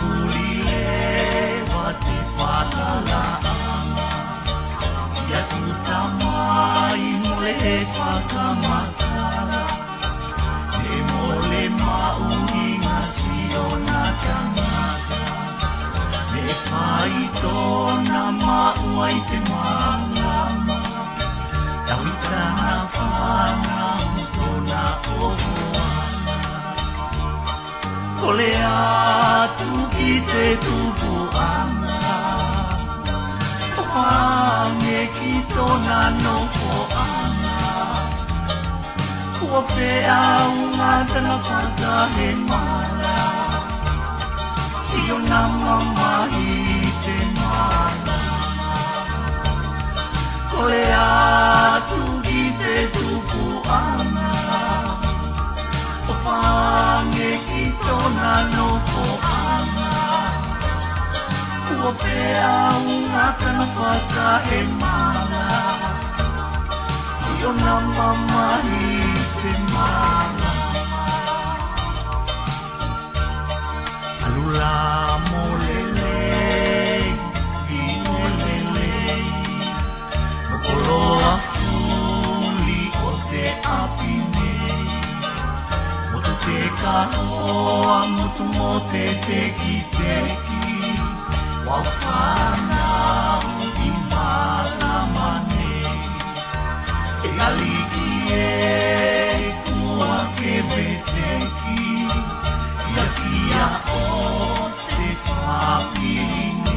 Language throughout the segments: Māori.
pulile te whakalaanga sia tutamai mole whakamaka me mole mauinga siona tangata me whai tōna mauai te maungama tawita na whana tōna ohoana kole atu ki te tupuanga o whange ki tōna nohoanga kua whea unga tana whakahe mara sio na mamahi te mara kole atu ki te tupuanga o whange ki tōna nohoanga kua whea unga tana whakahe mara sio na mamahi te mara alula molelei i molelei mokoloa fuli o te api nei motu te kahoa motu mo te teki teki wau whanau i marama nei e aliki e kua ke veteki ia kia o te whapine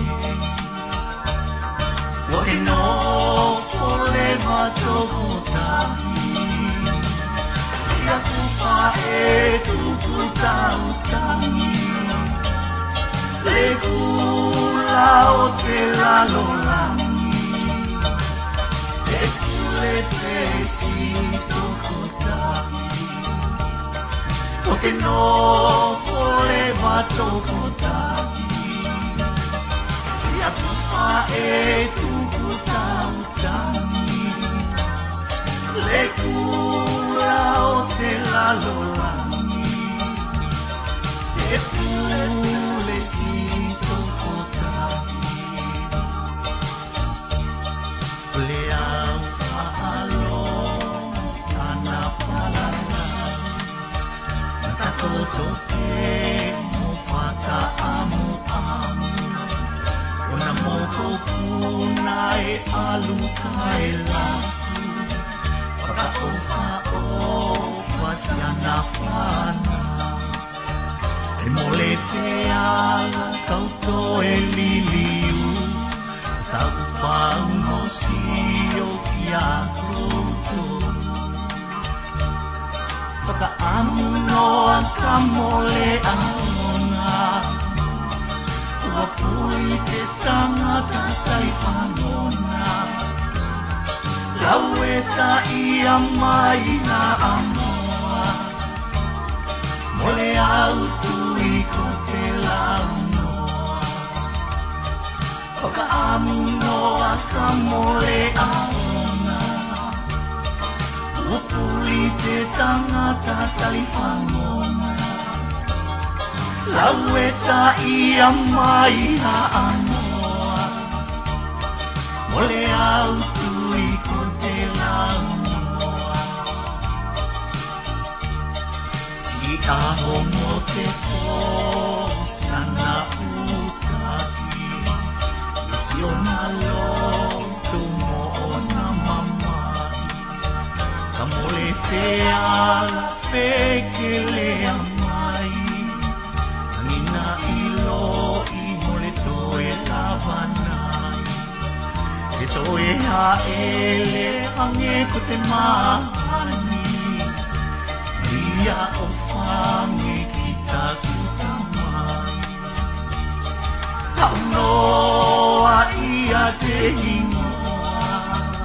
o e no o le watoko tahi sia kupa e tuku tau tangi le kula o te lalolangi e kule te si toko tahi o ke no o le watoko tahi sia kupa e tuku tau tangi le kula o te lalolangi e kule si toko tahi le au whaalo tana palanga Toto te mo whaka amu amu Ona moko puna e alu kai laku Whaka o whasiana whana E mole wheala kauto e liliu Tau pau no sio ki a koutou Whaka amu noa ka mole aona Ua pui te tangata tai whanona Lau e ta ia mai na amoa Mole au tui ko te lau noa Whaka amu noa ka mole aona Ua pui te tangata tai whanona Lau e ta ia mai ha anoa Mole au tui ko te lau noa Si aho mo te kōsana utaki Si ona loto mo ona mamai Ka mole wheala pekele amai Nina ilo i mole toe lawanai E toe haele ange ko te mahani Ria o whange ki taku tamai Haunoa ia te hingoa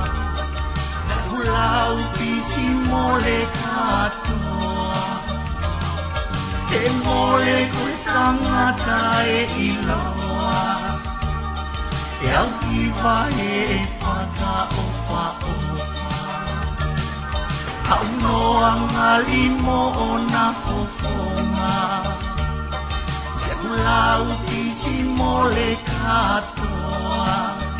Saulau pisi mole katoa Te mole koe tangata e iloa E au ki vai e whaka ofa ofa Haunoa ngā limo o nā fofonga Se ulau ki isi mole katoa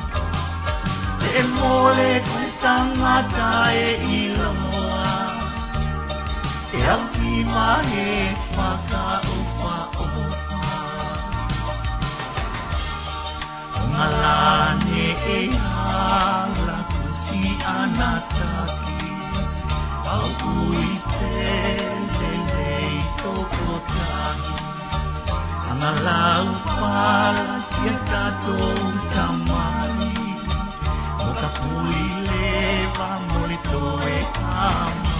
e mole ku tangata e iloa e au ki mahe whakaofa ofa o ngā lane e hala kusi anataki au ui te lelei toko tahi Anga lau pala kia katou tamai Mo ka pui lewa mole toe kama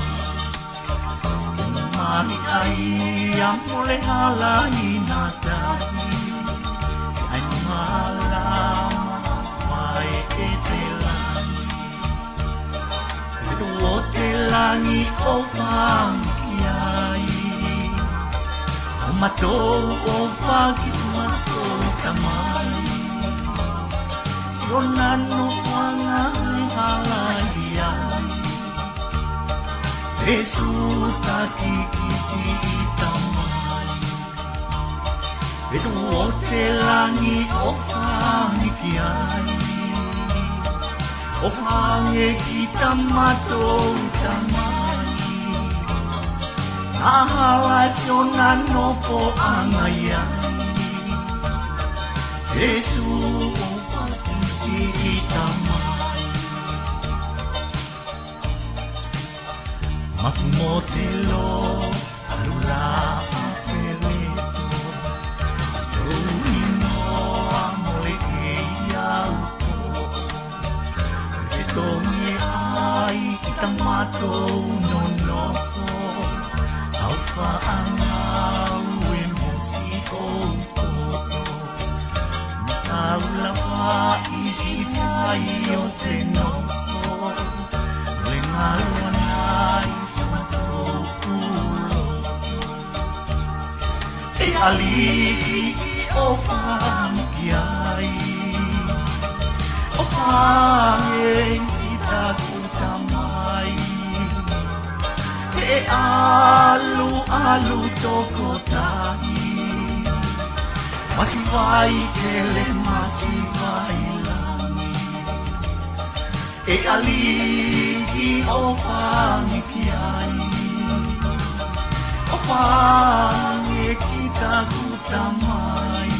Mahi ai a mole hala ina tahi Ai malama mai e te langi Eto o te langi o whangi ai O matou o whaki matou tamai Si o nano whanga halai ai Se sutaki isi i tamai Eto o te langi o whangi ki ai O whange ki tamatou tamai Ahala si o nano po angai ai Jesu o whakisi i tamai Maku mo te lo alula a peleto So inoa mole e iauto E tongi ai ki tamatou no nofo Au whaangau e mosi o koko Tau la wha isi whai o te noko Le ngalo anai sa tōku loko E aliki o whangi ai O whange i taku tamai E alu toko tahi Masi vai kele masi vai langi E aliki o whangi ki ai O whange ki taku tamai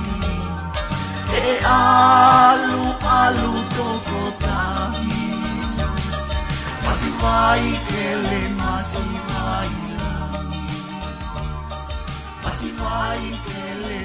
E alu toko tahi Masi vai kele masi vai langi Masi vai kele